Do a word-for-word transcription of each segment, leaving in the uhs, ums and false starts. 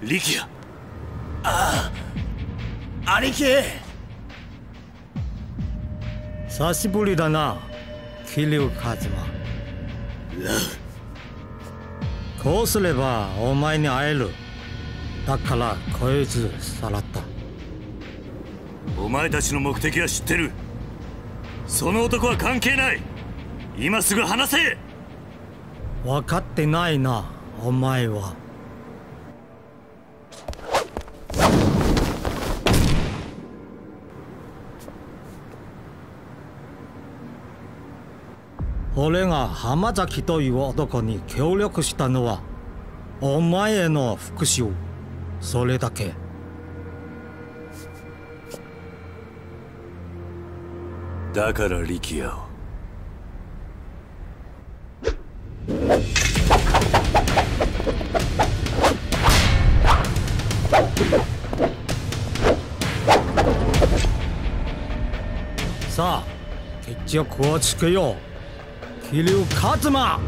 力也。ああ、兄貴。 久しぶりだな、桐生一馬。 ラウ。 こうすればお前に会える。だからこいつさらった。 お前たちの目的は知ってる。その男は関係ない。今すぐ話せ。 分かってないな、お前は。俺が浜崎という男に協力したのはお前への復讐、それだけ。 だから力也を。 さあ決着をつけよう、桐生一馬。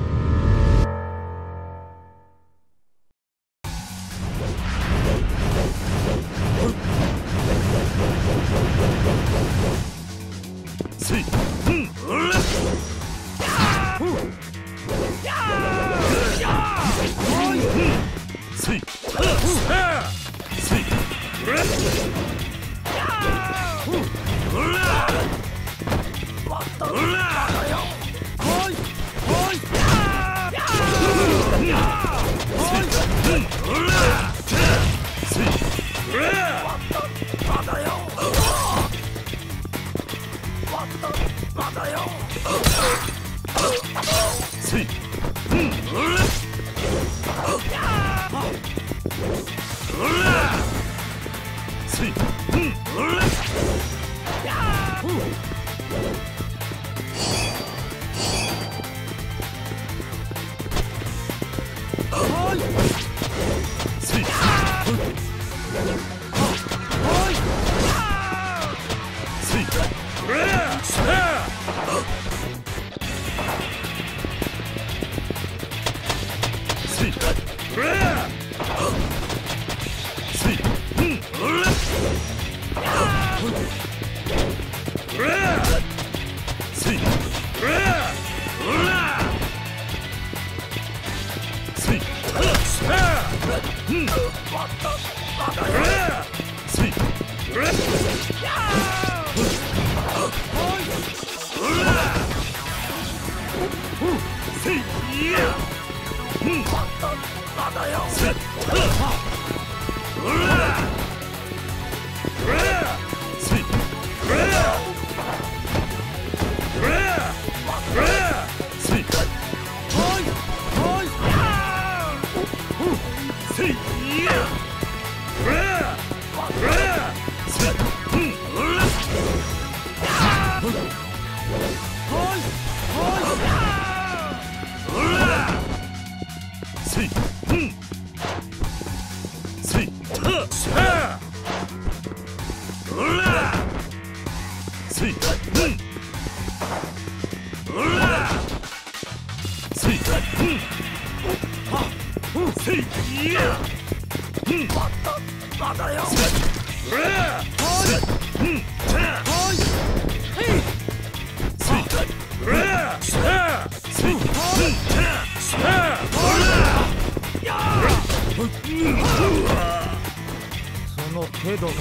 その程度の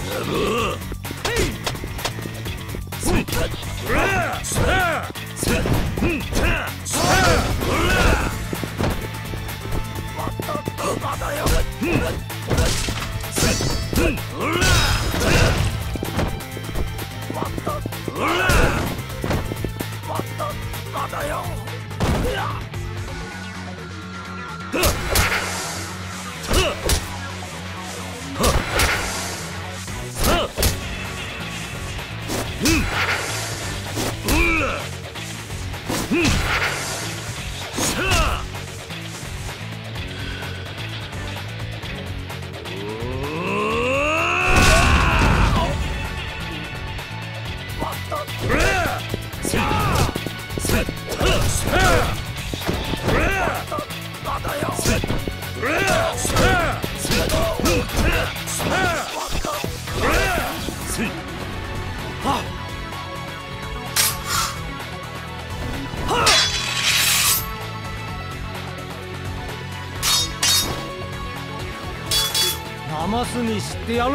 うんスにしてやる。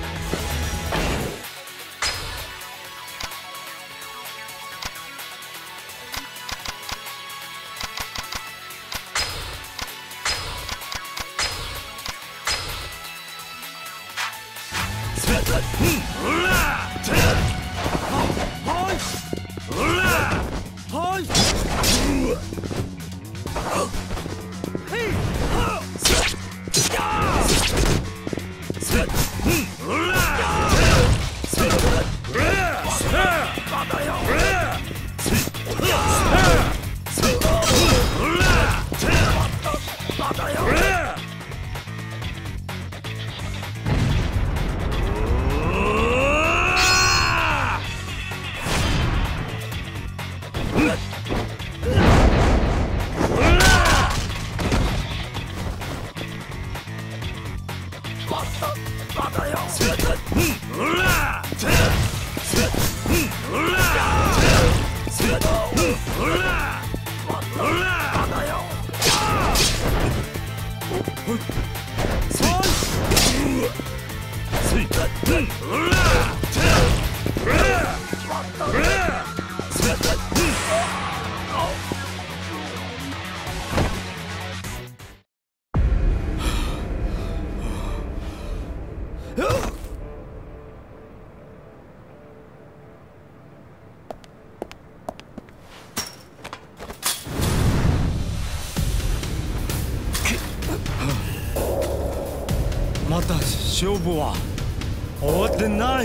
また勝負は終わってない。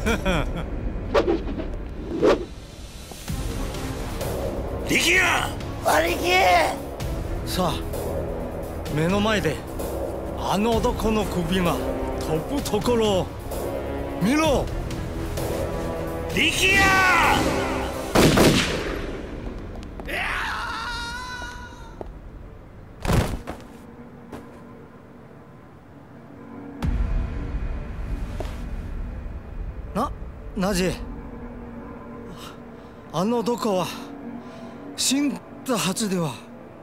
力也！ 兄貴！ さあ、目の前であの男の首が飛ぶところを見ろ。 力也！ な、なぜあの男は死んだはずでは。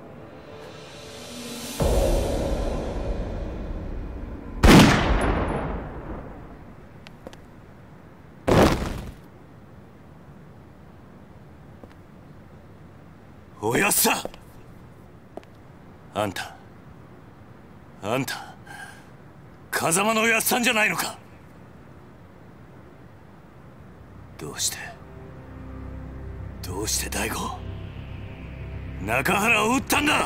おやっさあんたあんた風間のおやっさんじゃないのか。どうしてどうして大吾中原を撃ったんだ。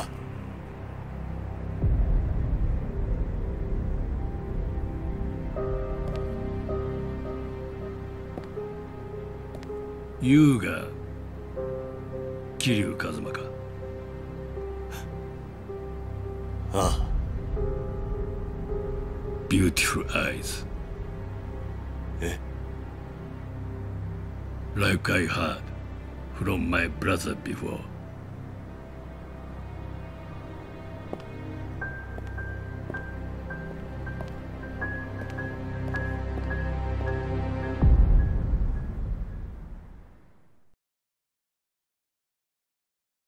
優が桐生一馬か。 ああ。 Beautiful eyes. え Like I heard from my brother before.